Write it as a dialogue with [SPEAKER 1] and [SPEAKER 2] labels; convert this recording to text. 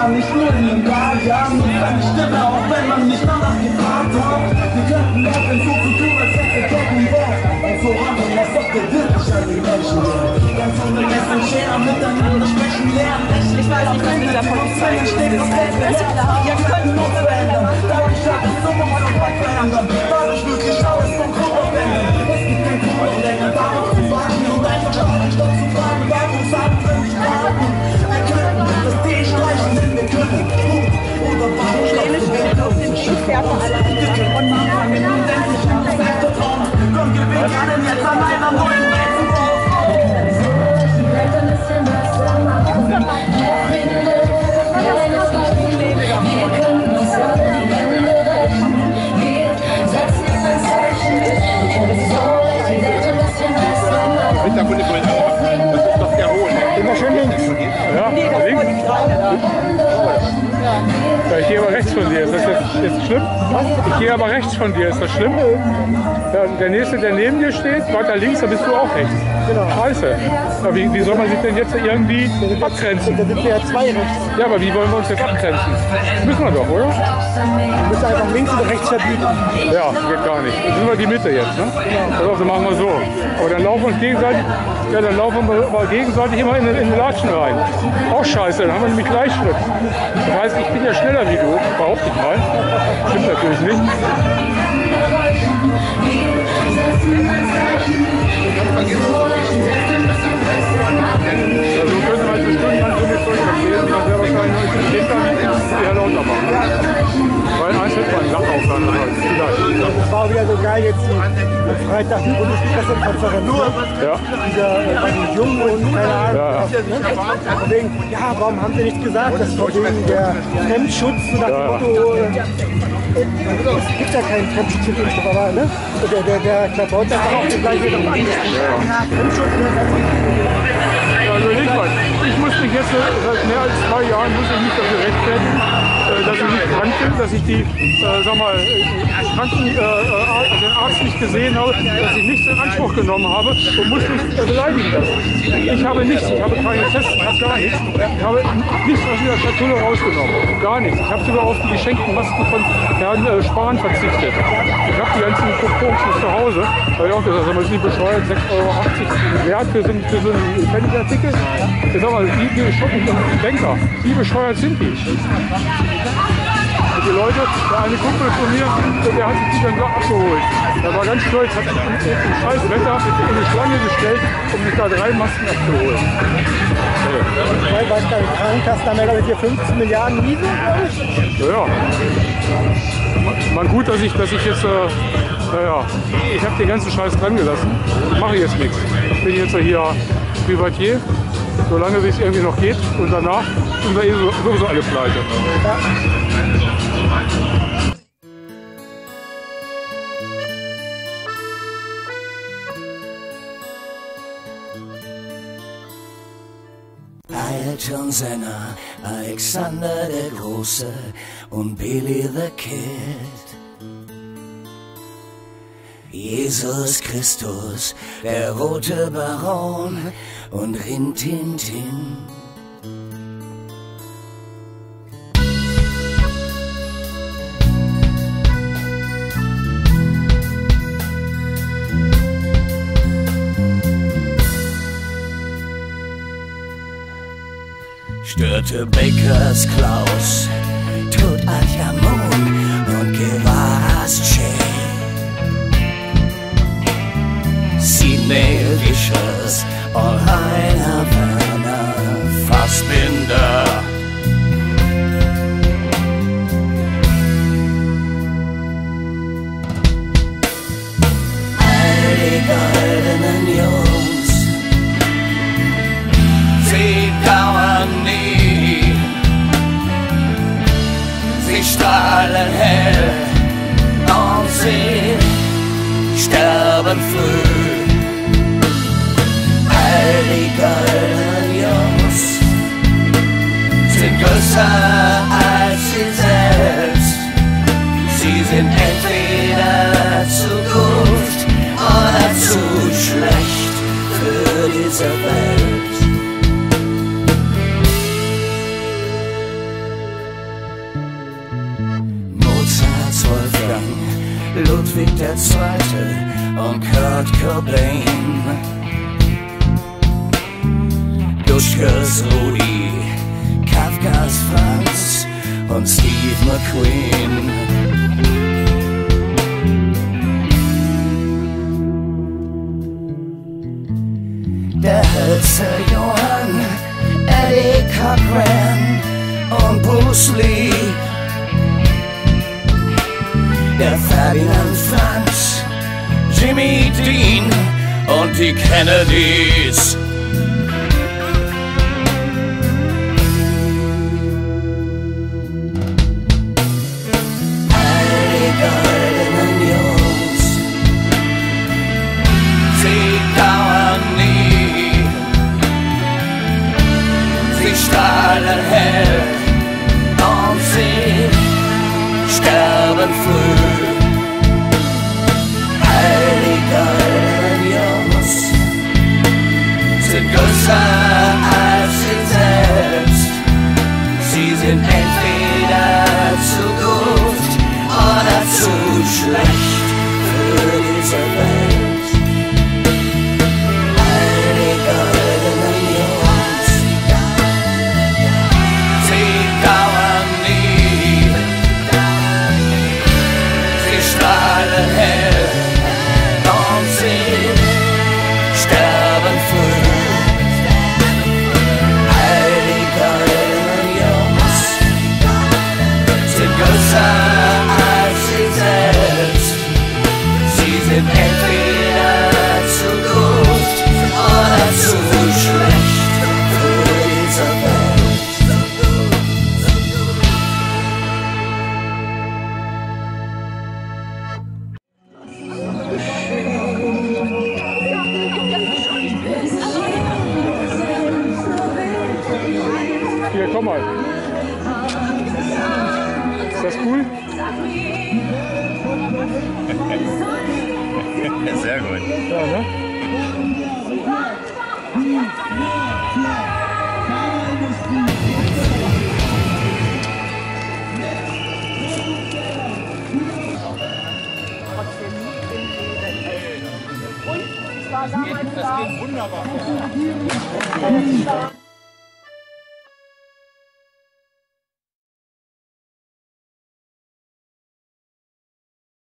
[SPEAKER 1] war nicht nur in den Jahren und seine Stimme, auch wenn man nicht danach gefragt hat. Wir könnten auf den Zug und tun, als hätte Gott nie Wert. Und so handeln, als ob wir wirklich an die Menschen wären. Ganz ohne Essen, Scheren, miteinander sprechen lernen.
[SPEAKER 2] Ich weiß nicht, was mit der Polizei steht.
[SPEAKER 1] Ja, wir können uns verändern. Dadurch hat es so was und was verändern. Dadurch wird die Schau es vom Grund aufwenden. Es gibt kein Grund länger darauf zu warten und einfach statt zu fragen, warum sagen wir nicht warten? Wir könnten das D streichen, denn wir können. Oder warum schlafen wir auf den Schiffwärter alleine? Wir können anfangen und endlich in das Sektor trauen. Komm, wir können jetzt an einer neuen Welt zu bauen.
[SPEAKER 3] Das ist doch der Hohen.
[SPEAKER 4] Immer schön links.
[SPEAKER 3] Ja, links. Ja, ich gehe aber rechts von dir. Ist das jetzt schlimm? Ich gehe aber rechts von dir. Ist das schlimm? Ja, der nächste, der neben dir steht, weiter links, da bist du auch rechts.
[SPEAKER 4] Genau.
[SPEAKER 3] Scheiße. Ja, wie soll man sich denn jetzt irgendwie abgrenzen?
[SPEAKER 4] Da sind wir ja zwei rechts.
[SPEAKER 3] Ja, aber wie wollen wir uns jetzt abgrenzen? Müssen wir doch, oder?
[SPEAKER 4] Wir müssen einfach links und rechts verbieten.
[SPEAKER 3] Ja, geht gar nicht. Dann sind wir die Mitte jetzt, ne? Also, dann machen wir so. Aber dann laufen wir uns gegenseitig, ja, dann laufen wir mal gegenseitig immer in den Latschen rein. Auch scheiße, dann haben wir nämlich Gleichschritt. Das heißt, ich bin ja schneller wie du, behaupte ich mal. Stimmt natürlich nicht. Also könnte man für Stunden lang so mit Zeug erzählen, das wäre wahrscheinlich eher lauter machen. Weil eins hätte man Lach aufhören, vielleicht.
[SPEAKER 4] Das war wieder so geil jetzt am Freitag die Bundespressekonferenz.
[SPEAKER 3] Ja.
[SPEAKER 4] Dieser Jungen und keine Ahnung.
[SPEAKER 3] Ja.
[SPEAKER 4] Von wegen, ja, warum haben sie nichts gesagt? Das von wegen der Fremdschutz nach dem Motto. Es gibt ja keinen Fremdschutz in Impfstoff, aber ne? Der Klabaut hat auch den gleichen Fremdschutz.
[SPEAKER 3] Also nicht mal. Ich muss mich jetzt seit mehr als 2 Jahren dafür rechtfertigen, dass ich nicht krank bin, dass ich die, sag mal, den Arzt nicht gesehen habe, dass ich nichts in Anspruch genommen habe und muss mich beleidigen lassen. Ich habe nichts, ich habe keine Tests, ich habe gar nichts. Ich habe nichts aus dieser Schatulle rausgenommen, gar nichts. Ich habe sogar auf die geschenkten Masken von Herrn Spahn verzichtet. Ich habe die ganzen Kokos zu Hause, weil ich auch gesagt habe, das ist nicht bescheuert, 6,80 € wert für so einen Pfennigartikel. Ich sag mal, die Schotten Banker, wie bescheuert sind die? Und die Leute, der eine Kumpel von mir, der hat sich die dann gleich abgeholt. Der war ganz stolz, hat sich im scheiß Wetter in die Schlange gestellt, um sich da 3 Masken abzuholen.
[SPEAKER 4] Ich weiß gar nicht, Krankenkassen haben ja glaube ich hier 15 Milliarden Miese, glaube ich.
[SPEAKER 3] Ja. Man gut, dass ich jetzt, naja, ich habe den ganzen Scheiß dran gelassen. Mache jetzt nichts. Ich bin jetzt hier Privatier, solange wie es irgendwie noch geht. Und danach sind wir sowieso alle pleite.
[SPEAKER 4] Ja.
[SPEAKER 5] Ayrton Senna, Alexander der Große und Billy the Kid. Jesus Christus, der rote Baron und Rin Tin Tin. Störte Bakers Klaus, Tutanchamun und Guevaras Che. Sidney Vicious, All-Heiner Werner Fassbinder. All die goldenen Jungs, sie dauern nie, sie strahlen hell und sie sterben früh. All die goldenen Jungs sind größer als sie selbst. Sie sind entweder zu gut oder zu schlecht für diese Welt. Ludwig II. Und Kurt Cobain. Duschkes Rudi, Kafkas Franz und Steve McQueen. Der Hölzer Johann, Eddie Cochran und Bruce Lee. Der Ferdinand Franz, Jimmy Dean und die Kennedys. Strahlen hell und sie sterben früh. All die goldenen Jungs sind größer als sie selbst. Sie sind entweder zu gut oder zu schlecht für diese Welt. All die goldenen Jungs, dauern nie. Sie strahlen hell und sie sterben früh. All die goldenen Jungs sind größer als sie selbst. Sie sind entweder zu gut oder zu schlecht für diese Welt.
[SPEAKER 3] Hier, komm mal. Ist das cool?
[SPEAKER 6] Sehr gut.
[SPEAKER 3] Ja, ne?
[SPEAKER 2] Und es war damals
[SPEAKER 3] Das geht wunderbar.